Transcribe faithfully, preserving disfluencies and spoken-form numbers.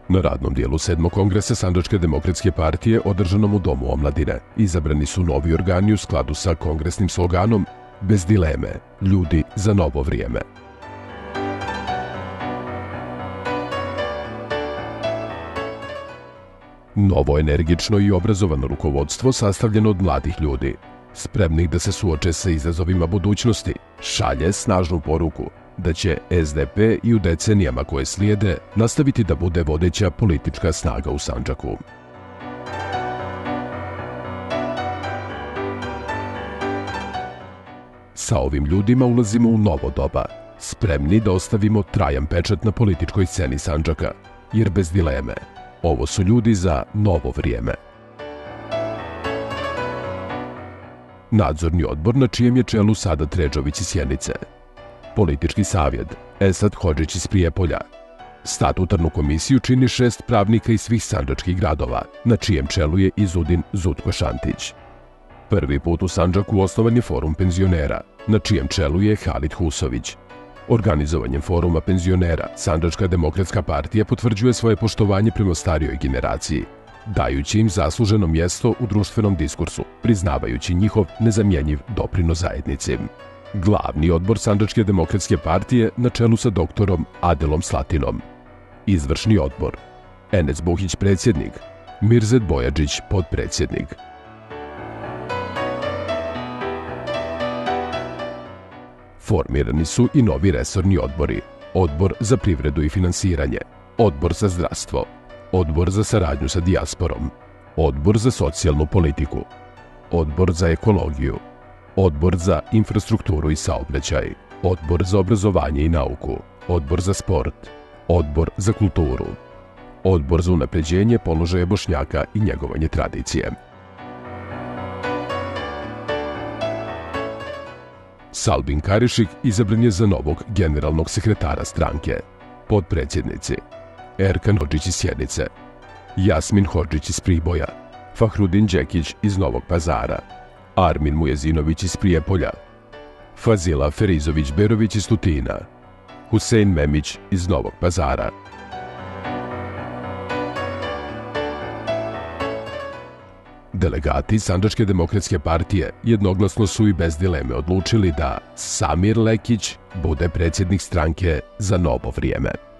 Na radnom dijelu sedmog kongresa Sandžačke demokratske partije održanom u Domu omladine izabrani su novi organi u skladu sa kongresnim sloganom "Bez dileme, ljudi za novo vrijeme". Novo, energično i obrazovano rukovodstvo sastavljeno od mladih ljudi, spremnih da se suoče sa izazovima budućnosti, šalje snažnu poruku da će S D P i u decenijama koje slijede nastaviti da bude vodeća politička snaga u Sandžaku. Sa ovim ljudima ulazimo u novo doba, spremni da ostavimo trajan pečat na političkoj sceni Sandžaka, jer bez dileme, ovo su ljudi za novo vrijeme. Nadzorni odbor na čijem je čelu Sada Tređović iz Sjenice, politički savjet Esad Hodžić iz Prijepolja, statutarnu komisiju čini šest pravnika iz svih sandžačkih gradova, na čijem čelu je i Zudin Zutko Šantić. Prvi put u Sandžaku osnovan je forum penzionera, na čijem čelu je Halid Husović. Organizovanjem foruma penzionera, Sandžačka demokratska partija potvrđuje svoje poštovanje prema starijoj generaciji, dajući im zasluženo mjesto u društvenom diskursu, priznavajući njihov nezamjenjiv doprinos zajednici. Glavni odbor Sandžačke demokratske partije na čelu sa doktorom Adelom Slatinom. Izvršni odbor Enes Buhić predsjednik, Mirzet Bojađić potpredsjednik. Formirani su i novi resorni odbori: Odbor za privredu i finansiranje, Odbor za zdravstvo, Odbor za saradnju sa dijasporom, Odbor za socijalnu politiku, Odbor za ekologiju, Odbor za infrastrukturu i saobraćaj, Odbor za obrazovanje i nauku, Odbor za sport, Odbor za kulturu, Odbor za unapređenje položaja Bošnjaka i njegovanje tradicije. Salbin Karišik izabran je za novog generalnog sekretara stranke. Potpredsjednici: Erkan Hodžić iz Sjenice, Jasmin Hodžić iz Priboja, Fahrudin Đekić iz Novog Pazara, Armin Mujezinović iz Prijepolja, Fazila Ferizović-Berović iz Tutina, Husein Memić iz Novog Pazara. Delegati Sandžačke demokratske partije jednoglasno su i bez dileme odlučili da Samir Lekić bude predsjednik stranke za novo vrijeme.